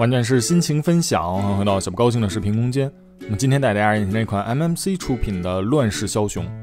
完全是心情分享，回到小不高兴的视频空间。那么今天带大家研究这款 MMC 出品的乱世枭雄。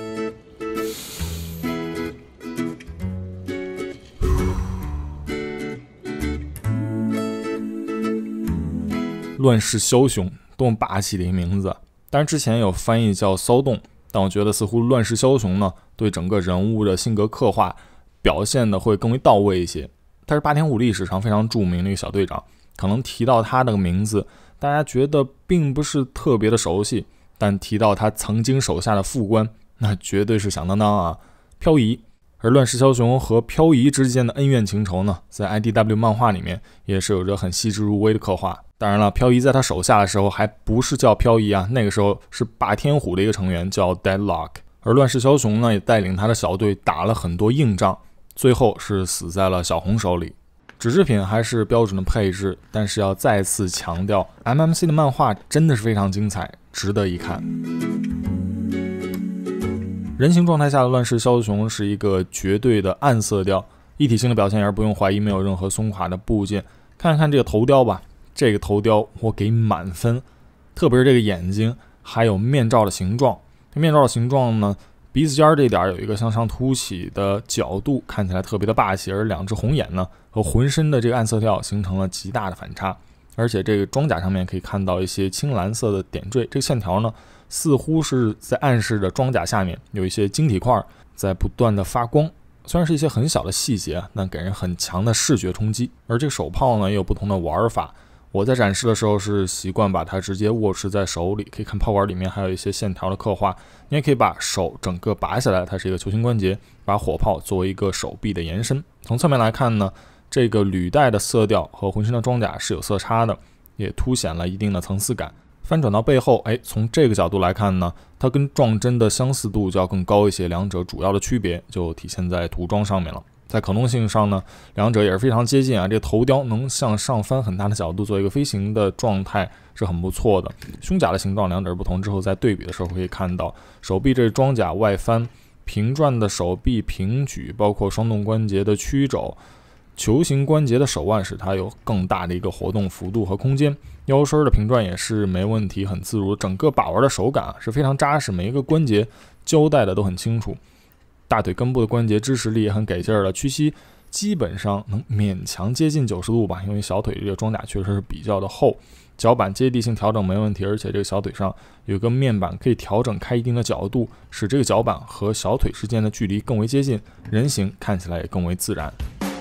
乱世枭雄，多么霸气的一个名字！当然之前有翻译叫骚动，但我觉得似乎乱世枭雄呢，对整个人物的性格刻画表现的会更为到位一些。他是霸天虎历史上非常著名的一个小队长，可能提到他的名字，大家觉得并不是特别的熟悉，但提到他曾经手下的副官，那绝对是响当当啊！漂移。而乱世枭雄和漂移之间的恩怨情仇呢，在 IDW 漫画里面也是有着很细致入微的刻画。当然了，漂移在他手下的时候还不是叫漂移啊，那个时候是霸天虎的一个成员叫 Deadlock。而乱世枭雄呢，也带领他的小队打了很多硬仗，最后是死在了小红手里。纸制品还是标准的配置，但是要再次强调 MMC 的漫画真的是非常精彩，值得一看。人形状态下的乱世枭雄是一个绝对的暗色调，一体性的表现而不用怀疑，没有任何松垮的部件。看看这个头雕吧，这个头雕我给满分，特别是这个眼睛，还有面罩的形状。面罩的形状呢，鼻子尖这点有一个向上凸起的角度，看起来特别的霸气，而两只红眼呢和浑身的这个暗色调形成了极大的反差。而且这个装甲上面可以看到一些青蓝色的点缀，这个线条呢似乎是在暗示着装甲下面有一些晶体块在不断的发光，虽然是一些很小的细节，但给人很强的视觉冲击。而这个手炮呢也有不同的玩法，我在展示的时候是习惯把它直接握持在手里，可以看炮管里面还有一些线条的刻画。你也可以把手整个拔下来，它是一个球形关节，把火炮作为一个手臂的延伸。从侧面来看呢，这个履带的色调和浑身的装甲是有色差的，也凸显了一定的层次感。翻转到背后，从这个角度来看呢，它跟撞针的相似度就要更高一些，两者主要的区别就体现在涂装上面了。在可动性上呢，两者也是非常接近啊。这个头雕能向上翻很大的角度做一个飞行的状态是很不错的。胸甲的形状两者不同之后，在对比的时候可以看到手臂这装甲外翻，平转的手臂平举，包括双动关节的曲肘，球形关节的手腕使它有更大的一个活动幅度和空间。腰身的平转也是没问题，很自如。整个把玩的手感是非常扎实，每一个关节交代的都很清楚。大腿根部的关节支持力也很给劲儿了，屈膝基本上能勉强接近90度吧，因为小腿这个装甲确实是比较的厚。脚板接地性调整没问题，而且这个小腿上有个面板可以调整开一定的角度，使这个脚板和小腿之间的距离更为接近，人形看起来也更为自然。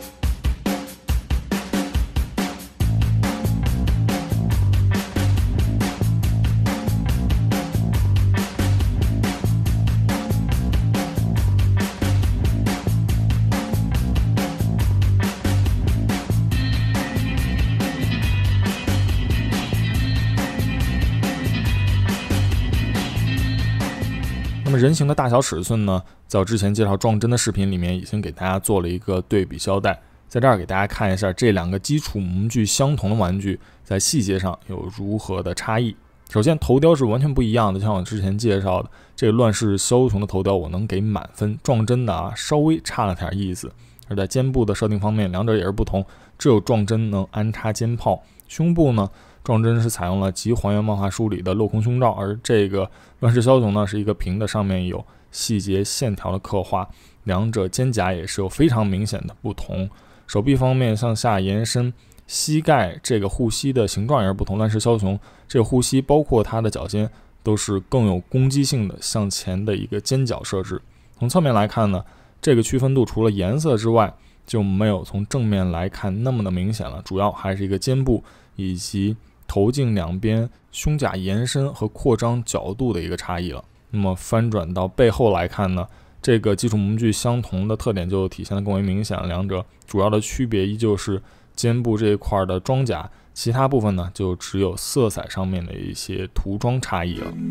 那么人形的大小尺寸呢，在我之前介绍撞针的视频里面已经给大家做了一个对比交代，在这儿给大家看一下这两个基础模具相同的玩具在细节上有如何的差异。首先头雕是完全不一样的，像我之前介绍的这个乱世枭雄的头雕我能给满分，撞针的稍微差了点意思。而在肩部的设定方面，两者也是不同，只有撞针能安插肩炮，胸部呢撞针是采用了极还原漫画书里的镂空胸罩，而这个乱世枭雄呢是一个平的，上面有细节线条的刻画，两者肩胛也是有非常明显的不同。手臂方面向下延伸，膝盖这个护膝的形状也是不同，乱世枭雄这个护膝包括它的脚尖都是更有攻击性的向前的一个尖角设置。从侧面来看呢，这个区分度除了颜色之外就没有从正面来看那么的明显了，主要还是一个肩部以及头颈两边胸甲延伸和扩张角度的一个差异了。那么翻转到背后来看呢，这个基础模具相同的特点就体现得更为明显了，两者主要的区别依旧是肩部这一块的装甲，其他部分呢就只有色彩上面的一些涂装差异了。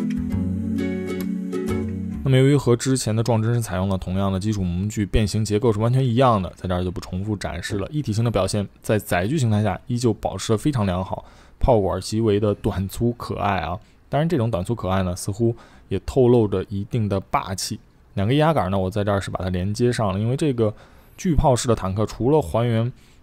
那么由于和之前的撞针是采用了同样的基础模具，变形结构是完全一样的，在这儿就不重复展示了。一体性的表现在载具形态下依旧保持得非常良好，炮管极为的短粗可爱啊，当然这种短粗可爱呢似乎也透露着一定的霸气。两个液压杆呢我在这儿是把它连接上了，因为这个巨炮式的坦克除了还原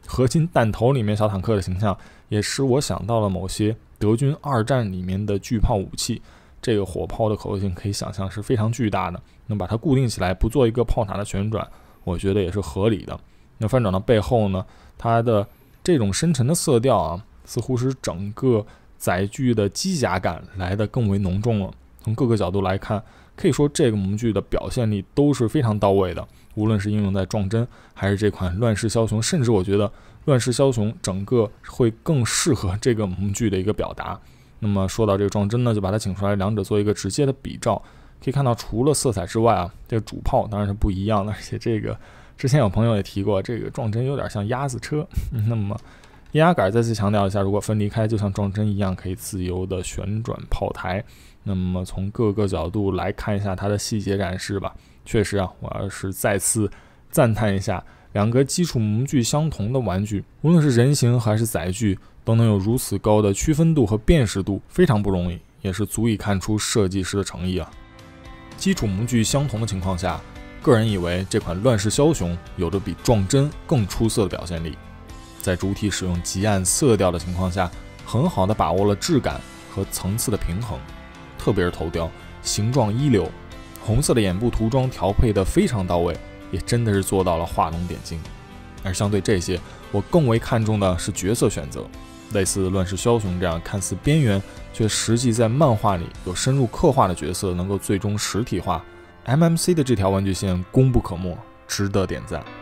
合金弹头里面小坦克的形象，也使我想到了某些德军二战里面的巨炮武器。这个火炮的可靠性可以想象是非常巨大的，能把它固定起来，不做一个炮塔的旋转，我觉得也是合理的。那翻转到背后呢，它的这种深沉的色调啊，似乎使整个载具的机甲感来得更为浓重了。从各个角度来看，可以说这个模具的表现力都是非常到位的，无论是应用在撞针还是这款乱世枭雄，甚至我觉得乱世枭雄整个会更适合这个模具的一个表达。那么说到这个撞针呢，就把它请出来，两者做一个直接的比照。可以看到除了色彩之外啊，这个主炮当然是不一样的，而且这个之前有朋友也提过，这个撞针有点像鸭子车。那么液压杆再次强调一下，如果分离开就像撞针一样可以自由的旋转炮台。那么从各个角度来看一下它的细节展示吧。确实啊，我要是再次赞叹一下，两个基础模具相同的玩具，无论是人形还是载具，都能有如此高的区分度和辨识度，非常不容易，也是足以看出设计师的诚意啊。基础模具相同的情况下，个人以为这款乱世枭雄有着比撞针更出色的表现力，在主体使用极暗色调的情况下，很好的把握了质感和层次的平衡，特别是头雕形状一流，红色的眼部涂装调配的非常到位，也真的是做到了画龙点睛。而相对这些，我更为看重的是角色选择，类似乱世枭雄这样看似边缘却实际在漫画里有深入刻画的角色能够最终实体化，MMC 的这条玩具线功不可没，值得点赞。